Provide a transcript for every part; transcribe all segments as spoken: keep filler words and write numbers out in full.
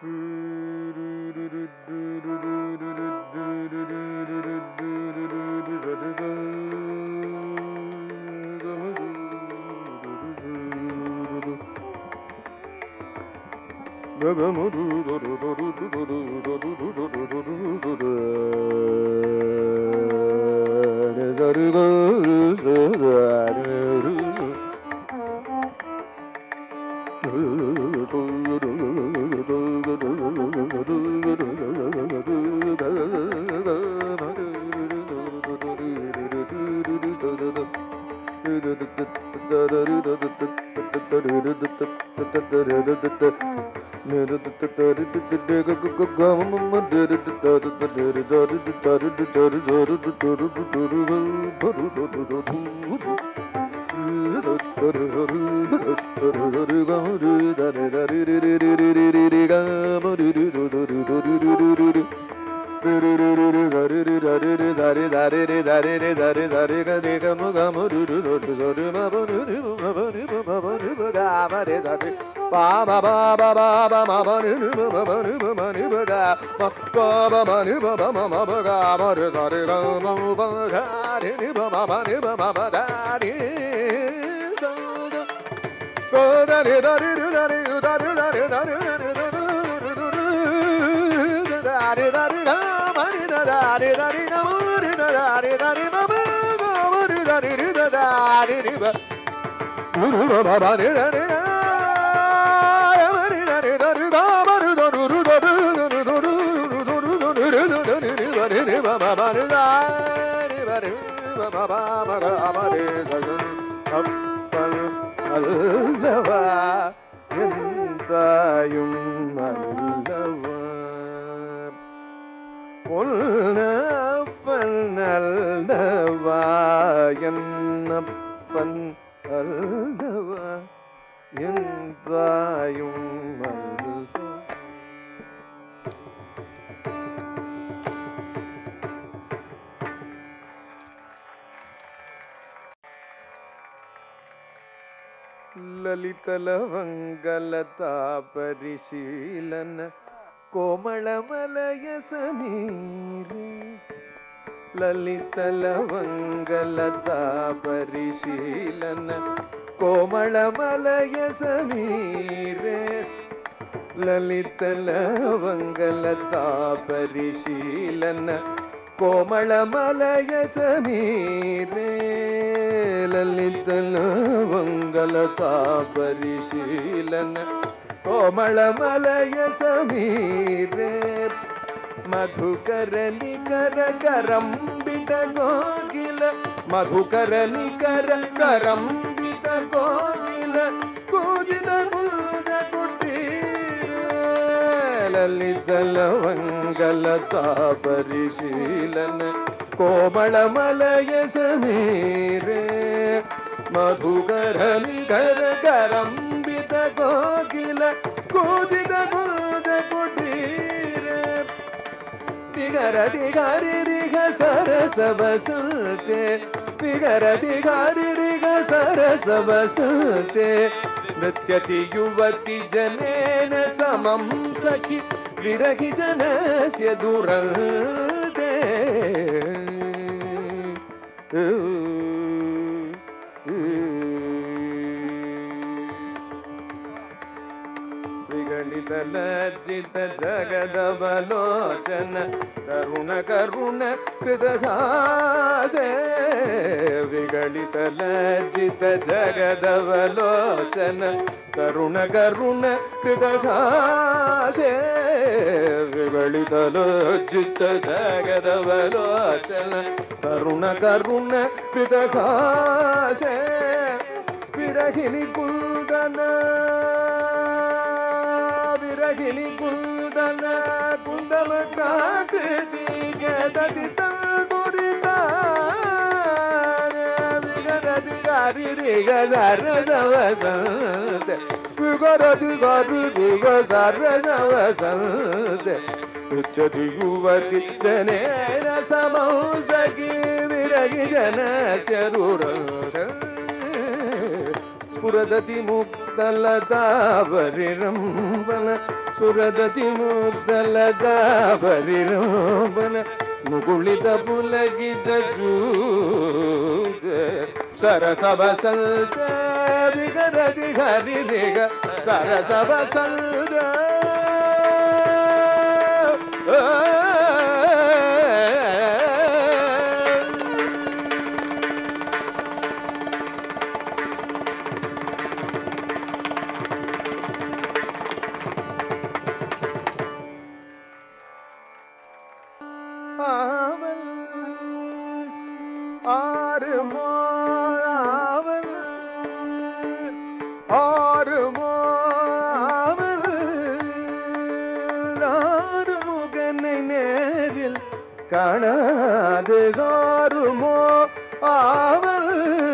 ಲಲಿತಲವಂಗಲತಾ ಪರಿಶೀಲನ ಕೋಮಳಮಲಯ ಸಮೀರೆ ಲಲಿತಲವಂಗಲತಾ ಪರಿಶೀಲನ ಕೋಮಳಮಲಯ ಸಮೀರೆ ಲಲಿತಲವಂಗಲತಾ ಪರಿಶೀಲನ ಕೋಮಳಮಲಯ ಸಮೀರೆ ಲಲಿತಲವಂಗಲತಾ ಪರಿಶೀಲನ ಕೋಮಳಮಲಯ ಸಮೀರೆ ಮಧುಕರ ನಿಕರ ಕರಂಬಿತ ಗೋಗಿಲ ಮಧುಕರ ನಿಕರ ಕರಂಬಿತ ಗೋಗಿಲ ಕೂಜಿದ ಕುಲ್ದ ಕುಟೀರ ಲಲಿತಲವಂಗಲತಾ ಪರಿಶೀಲನ ಕೋಮಳಮಲಯ ಸಮೀರೆ ಮಧುಕರ ನಿಕರ ಕರಂಬಿತ ಗೋಗಿಲ ಕೂಜಿದ ಕುಲ್ದ ಕುಟೀರ ತಿಗರ ತಿಗಾರಿ ರಿಗ ಸರಸ ಬಸುತ್ತೆ ತಿಗರ ತಿಗಾರಿ ರಿಗ ಸರಸ ಬಸುತ್ತೆ ನೃತ್ಯತಿ ಯುವತಿ ಜನೇನ ಸಮಂ ಸಖಿ ವಿರಹಿ ಜನಸ್ಯ ದುರಂತೆ ವಿಗಲಿತ ಲಜ್ಜಿತ ಜಗದವಲೋಚನ ಕರುಣ ಕರುಣ ಕೃತಘಾಸೆ ವಿಗಲಿತ ಲಜ್ಜಿತ ಜಗದವಲೋಚನ ಕರುಣ ಕರುಣ ಕೃತಘಾಸೆ ವಿಗಲಿತ ಲಜ್ಜಿತ ಜಗದವಲೋಚನ ಕರುಣ ಕರುಣ ಕೃತಘಾಸೆ ವಿರಹಿಣಿ ಕುಲ್ದನ ವಿರಹಿಣಿ ಕುಲ್ದನ ಕುಂದಲ ಕಾಕೃತಿಗೆ ದದಿತ ಗುರಿತ ವಿಗರದಿ ಗಾರಿ ರಿಗ ಸರಸವಸಂತೆ ವಿಗರದಿ ಗಾರಿ ರಿಗ ಸರಸವಸಂತೆ ಉಚ್ಚತಿ ಯುವತಿ ಜನೇನ ಸಮೌಸಗಿ ವಿರಗಿ ಜನಸ್ಯ ದುರಂತ ಸ್ಫುರದತಿ ಮುಕ್ತಲತಾ ಪರಿರಂಬನ ಸುರದತಿ ಮುಗ್ಧಲದ ಬರಿರೋಬನ ಮುಗುಳಿದ ಪುಲಗಿದ ಜೂದ ಸರಸವ ಸಲ್ದ ವಿಗರದಿ ಹರಿಗ ಸರಸವ ಸಲ್ದ காணாது காருமோ ஆவல்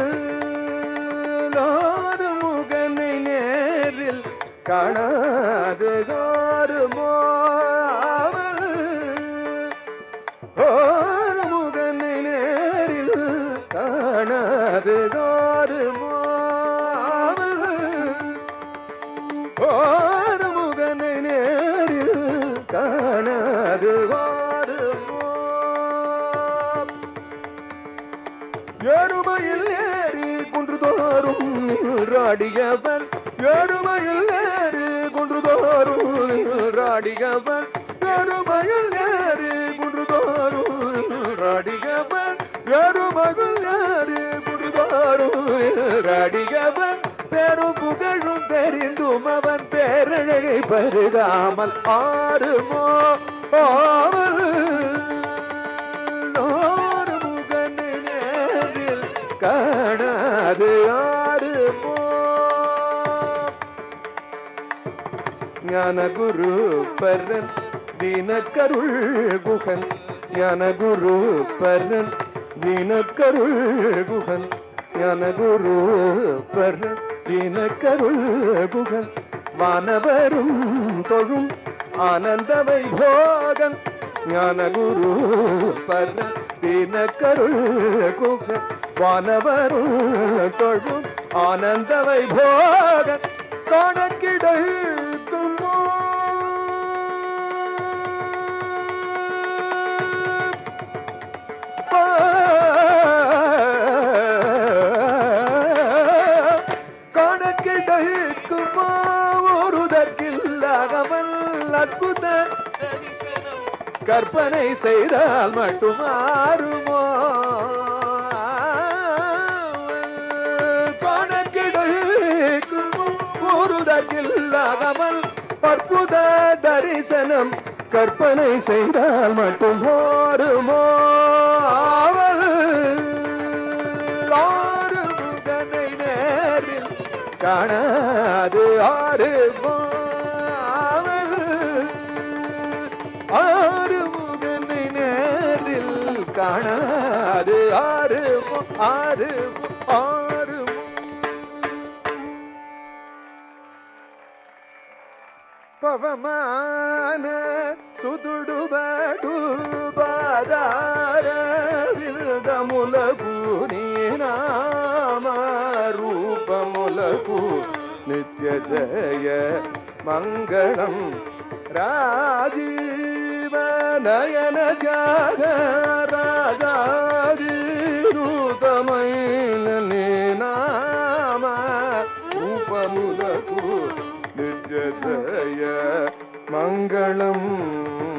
நாறு முகனை நேரில் காணாது காருமோ ஆவல் ஓர் முகனை நேரில் காணாது காருமோ ஆவல் ஓர் முகனை நேரில் காணாது ஏறுமையில் ஏறி குன்று தோறும் ராடியவன் ஏறுமையில் ஏறி குன்று தோறும் ராடியவன் ஏறுமையில் ஏறி குன்று தோறும் ராடியவன் ஏறுமையில் ஏறி குன்று தோறும் ராடியவன் பெரும் புகழும் தெரிந்தும் அவன் பேரழகை பருகாமல் ஆறுமோ ஆவல் காணாது ஆறுமோ ஞான குரு பரன் தினக்கருள் குகன் ஞான குரு பரன் தினக்கருள் குகன் ஞான குரு பரன் தினக்கருள் குகன் வானவரும் தொழும் ஆனந்த வைபோகன் ஞான குரு பரன் தினக்கருள் குகன் வானவரும் தொழும் ஆனந்த வைபோகன் கணக்கிடைக்கும் கணக்கிடைக்கும் ஒருதற்கில்லாகவல் அற்புத கற்பனை செய்தால் மட்டும் மாறுமோ ஒருதற்கில்லாகவல் அற்புத தரிசனம் கற்பனை செய்தால் மட்டும் மாறுமோ ஆவல் ஆறு முகனை நேரில் காணாது ஆறுமோ ஆவல் ஆறு முகனை நேரில் காணாது ஆறுமோ ஆறுமோ ஆறுமோ పవమాన సుదుడుబడు బాదార విల్దములకు నీ నామ రూపములకు నిత్య జయ మంగళం రాజీవ నయన త్యాగ రాజాదూతమైన నీ నామ రూపములకు నిత్య జయ మంగళం